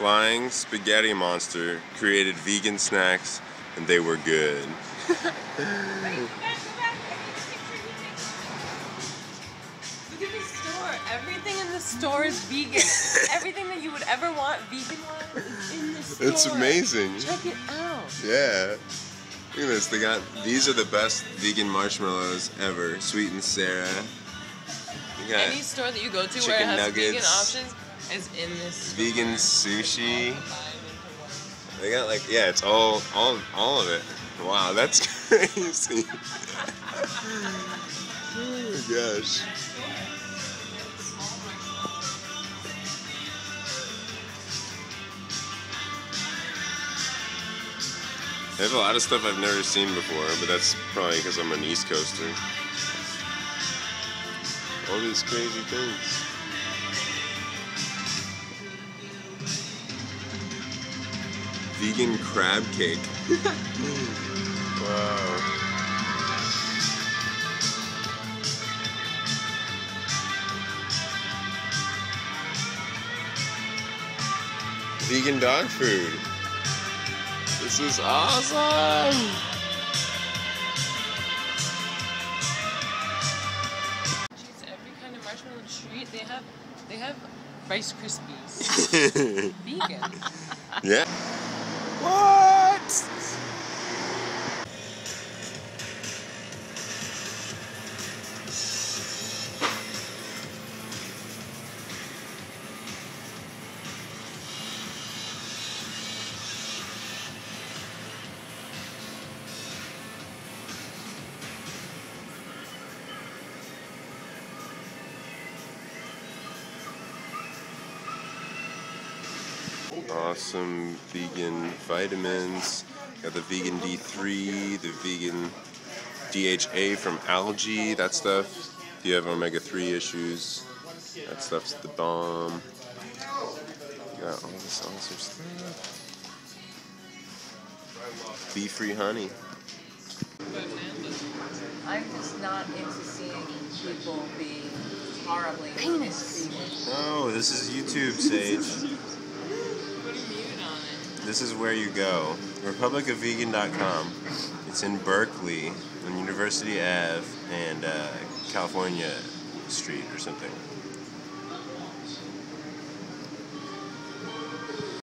flying spaghetti monster created vegan snacks, and they were good. Look at the store. Everything in the store is vegan. Everything that you would ever want vegan-wise is in the store. It's amazing. Check it out. Yeah. Look at this. They got, these are the best vegan marshmallows ever. Sweet and Sarah. You got any store that you go to where it chicken has nuggets, vegan options is in this store. vegan sushi. They got like, yeah, it's all of it. Wow, that's crazy. Oh my gosh. They have a lot of stuff I've never seen before, but that's probably because I'm an East Coaster. All these crazy things. Vegan crab cake. Wow. Vegan dog food. This is awesome! Jeez, every kind of marshmallow treat they have Rice Krispies. Vegan. Yeah. What? Awesome vegan vitamins. Got the vegan D3, the vegan DHA from algae, that stuff. If you have omega-3 issues, that stuff's the bomb. You got all this awesome stuff. Bee-free honey. I'm just not into seeing people be horribly mistreated. Oh, this is YouTube, Sage. This is where you go. republicofvegan.com. It's in Berkeley, on University Ave and California Street or something.